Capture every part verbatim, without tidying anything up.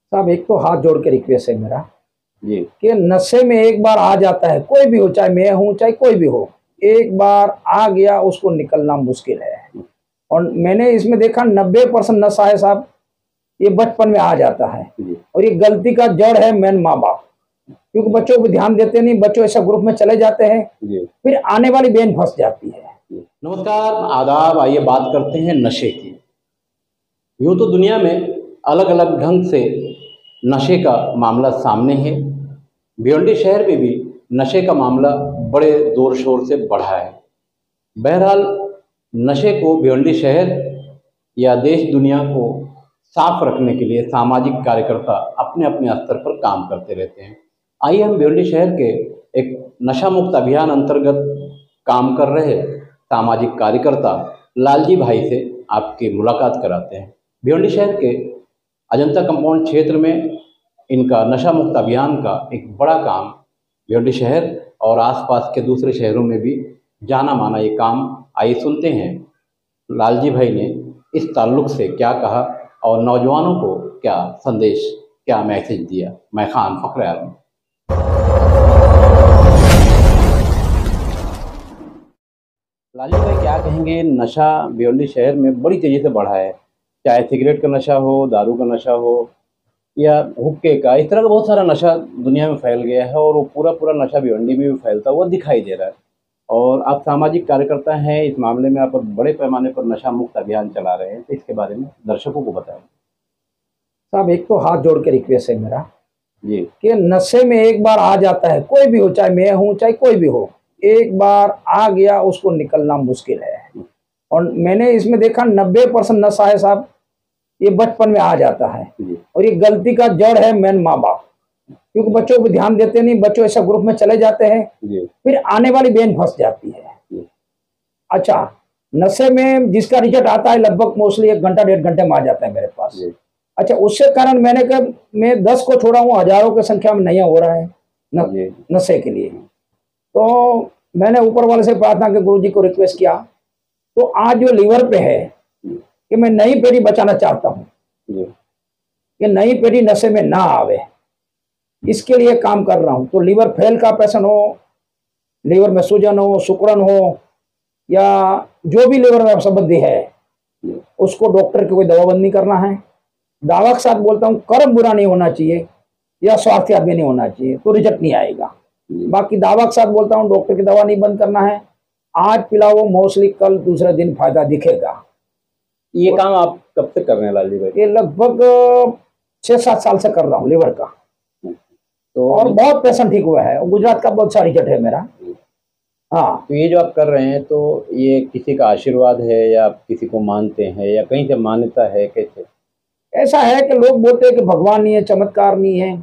साहब एक तो हाथ जोड़ के रिक्वेस्ट है मेरा जी कि नशे में एक बार आ जाता है, कोई भी हो, चाहे मैं हूं चाहे कोई भी हो, एक बार आ गया उसको निकलना मुश्किल है। और मैंने इसमें देखा नब्बे परसेंट नशा है साहब, ये बचपन में आ जाता है। जी और ये गलती का जड़ है मेन माँ बाप, क्योंकि बच्चों पर ध्यान देते नहीं, बच्चों ऐसा ग्रुप में चले जाते हैं, जी फिर आने वाली बेन फंस जाती है। नमस्कार, आदाब। आइए बात करते हैं नशे की। यूँ तो दुनिया में अलग अलग ढंग से नशे का मामला सामने है। भिवंडी शहर में भी नशे का मामला बड़े जोर शोर से बढ़ा है। बहरहाल नशे को भिवंडी शहर या देश दुनिया को साफ रखने के लिए सामाजिक कार्यकर्ता अपने अपने स्तर पर काम करते रहते हैं। आइए हम भिवंडी शहर के एक नशा मुक्त अभियान अंतर्गत काम कर रहे सामाजिक कार्यकर्ता लालजी भाई से आपकी मुलाकात कराते हैं। भिवंडी शहर के अजंता कंपाउंड क्षेत्र में इनका नशा मुक्त अभियान का एक बड़ा काम भिवंडी शहर और आसपास के दूसरे शहरों में भी जाना माना ये काम। आइए सुनते हैं लालजी भाई ने इस ताल्लुक से क्या कहा और नौजवानों को क्या संदेश, क्या मैसेज दिया। मैं खान फखर आलम। लालजी भाई क्या कहेंगे, नशा भिवंडी शहर में बड़ी तेजी से बढ़ा है, चाहे सिगरेट का नशा हो, दारू का नशा हो या हुक्के का, इस तरह का बहुत सारा नशा दुनिया में फैल गया है और वो पूरा पूरा नशा भिवंडी में भी फैलता हुआ दिखाई दे रहा है। और आप सामाजिक कार्यकर्ता हैं, इस मामले में आप बड़े पैमाने पर नशा मुक्त अभियान चला रहे हैं, तो इसके बारे में दर्शकों को बताएं। साहब एक तो हाथ जोड़ के रिक्वेस्ट है मेरा जी कि नशे में एक बार आ जाता है, कोई भी हो, चाहे मैं हूं चाहे कोई भी हो, एक बार आ गया उसको निकलना मुश्किल है। और मैंने इसमें देखा नब्बे परसेंट नशा है साहब, ये बचपन में आ जाता है। जी और ये गलती का जड़ है मेन माँ बाप, क्योंकि बच्चों पर ध्यान देते नहीं, बच्चों ऐसा ग्रुप में चले जाते हैं, जी फिर आने वाली बेन फंस जाती है। जी अच्छा, नशे में जिसका रिजल्ट आता है लगभग मोस्टली एक घंटा डेढ़ घंटे में आ जाता है मेरे पास। जी अच्छा, उससे कारण मैंने कहा मैं दस को छोड़ा हूँ, हजारों की संख्या में नहीं हो रहा है न, जी नशे के लिए। तो मैंने ऊपर वाले से प्रार्थना के गुरु जी को रिक्वेस्ट किया, तो आज जो लीवर पे है कि मैं नई पीढ़ी बचाना चाहता हूँ जी कि नई पीढ़ी नशे में ना आवे, इसके लिए काम कर रहा हूँ। तो लीवर फेल का पेशेंट हो, लीवर में सूजन हो, सुकड़न हो, या जो भी लीवर में संबंधी है, उसको डॉक्टर की कोई दवाबंदी नहीं करना है। दावा के साथ बोलता हूँ, कर्म बुरा नहीं होना चाहिए या स्वार्थी आदमी नहीं होना चाहिए, तो रिजल्ट नहीं आएगा। बाकी दावा के साथ बोलता हूँ, डॉक्टर की दवा नहीं बंद करना है। आज पिलाओ, मोस्टली कल दूसरे दिन फायदा दिखेगा। ये काम आप कब तक कर रहे हैं लालजी भाई? ये लगभग छह सात साल से कर रहा हूँ लीवर का, तो और बहुत पेशेंट ठीक हुआ है। गुजरात का बहुत सारा रिजल्ट है मेरा। हाँ, तो ये जो आप कर रहे हैं, तो ये किसी का आशीर्वाद है या आप किसी को मानते हैं या कहीं से मान्यता है, कैसे? ऐसा है कि लोग बोलते हैं कि भगवान नहीं है, चमत्कार नहीं है,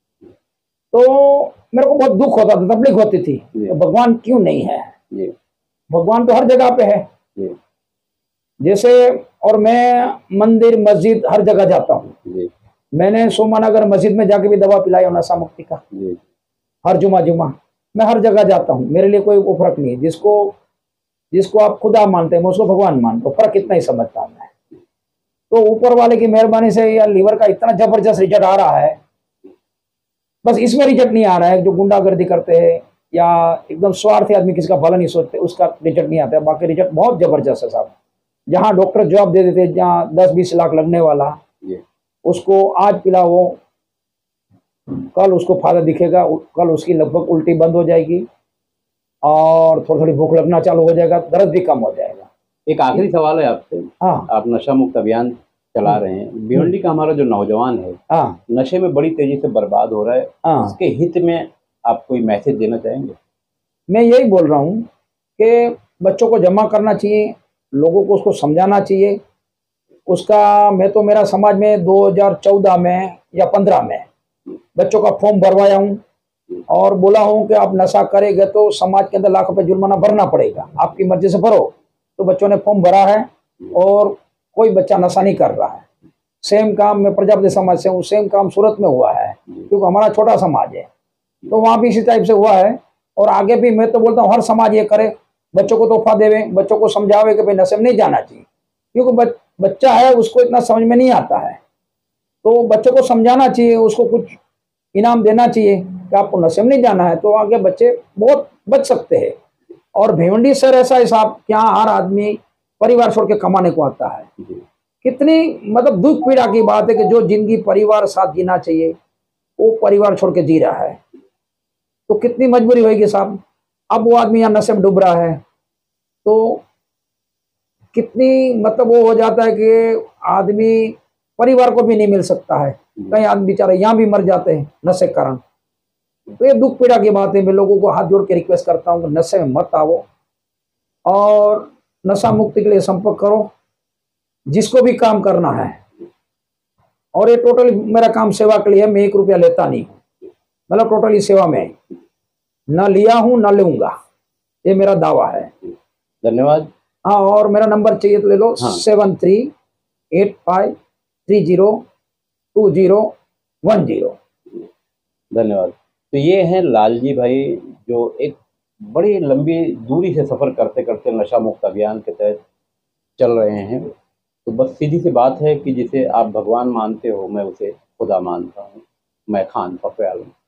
तो मेरे को बहुत दुख होता था, तकलीफ होती थी तो भगवान क्यों नहीं है। जी भगवान तो हर जगह पे है। जी जैसे, और मैं मंदिर मस्जिद हर जगह जाता हूँ। जी मैंने सोमानगर मस्जिद में जाके भी दवा पिलाई है नशा मुक्ति का, जी हर जुमा जुमा। मैं हर जगह जाता हूँ, मेरे लिए कोई वो फर्क नहीं है। जिसको जिसको आप खुदा मानते हैं मैं उसको भगवान मानता हूँ, फर्क इतना ही समझता हूँ मैं। तो ऊपर वाले की मेहरबानी से या लीवर का इतना जबरदस्त रिजल्ट आ रहा है, बस इसमें रिजल्ट नहीं आ रहा है। जो गुंडागर्दी करते हैं या एकदम स्वार्थी आदमी किसी का भला नहीं सोचते, उसका रिजल्ट नहीं आता है। बाकी रिजल्ट बहुत जबरदस्त है साहब। जहाँ डॉक्टर जवाब दे देते, जहाँ दस बीस लाख लगने वाला, उसको आज पिलाओ, कल उसको फायदा दिखेगा, कल उसकी लगभग उल्टी बंद हो जाएगी और थोड़ी थोड़ी भूख लगना चालू हो जाएगा, दर्द भी कम हो जाएगा। एक आखिरी सवाल है आपसे। हाँ, आप नशा मुक्त अभियान चला रहे हैं, भिवंडी का हमारा जो नौजवान है हाँ, नशे में बड़ी तेजी से बर्बाद हो रहा है, हाँ। उसके हित में आप कोई मैसेज देना चाहेंगे? मैं यही बोल रहा हूँ कि बच्चों को जमा करना चाहिए, लोगों को उसको समझाना चाहिए। उसका मैं तो मेरा समाज में दो हज़ार चौदह में या पंद्रह में बच्चों का फॉर्म भरवाया हूँ और बोला हूँ कि आप नशा करेंगे तो समाज के अंदर लाख रुपए जुर्माना भरना पड़ेगा, आपकी मर्जी से भरो। तो बच्चों ने फॉर्म भरा है और कोई बच्चा नशा नहीं कर रहा है। सेम काम मैं प्रजापति समाज से हूँ, सेम काम सूरत में हुआ है, क्योंकि हमारा छोटा समाज है, तो वहाँ भी इसी टाइप से हुआ है। और आगे भी मैं तो बोलता हूँ हर समाज ये करे, बच्चों को तोहफा देवे, बच्चों को समझावे कि भाई नशे में नहीं जाना चाहिए, क्योंकि बच, बच्चा है उसको इतना समझ में नहीं आता है। तो बच्चों को समझाना चाहिए, उसको कुछ इनाम देना चाहिए कि आपको नशे में नहीं जाना है, तो आगे बच्चे बहुत बच सकते हैं। और भिवंडी सर ऐसा हिसाब कि यहाँ हर आदमी परिवार छोड़ के कमाने को आता है। कितनी मतलब दुख पीड़ा की बात है कि जो जिंदगी परिवार साथ जीना चाहिए वो परिवार छोड़ के जी रहा है, तो कितनी मजबूरी होगी साहब। अब वो आदमी यहाँ नशे में डूब रहा है, तो कितनी मतलब वो हो जाता है कि आदमी परिवार को भी नहीं मिल सकता है। कई आदमी बेचारे यहाँ भी मर जाते हैं नशे के कारण। तो ये दुख पीड़ा की बात है। मैं लोगों को हाथ जोड़ के रिक्वेस्ट करता हूँ कि नशे में मत आओ और नशा मुक्ति के लिए संपर्क करो, जिसको भी काम करना है। और ये टोटली मेरा काम सेवा के लिए है, मैं एक रुपया लेता नहीं हूँ, मतलब टोटली सेवा में न लिया हूँ न लूंगा, ये मेरा दावा है। धन्यवाद। हाँ, और मेरा नंबर चाहिए तो ले लो, हाँ। Seven three eight five three zero two zero one zero. धन्यवाद। तो ये हैं लालजी भाई, जो एक बड़ी लंबी दूरी से सफ़र करते करते नशा मुक्त अभियान के तहत चल रहे हैं। तो बस सीधी सी बात है कि जिसे आप भगवान मानते हो, मैं उसे खुदा मानता हूँ। मैं खान फकरे आलम।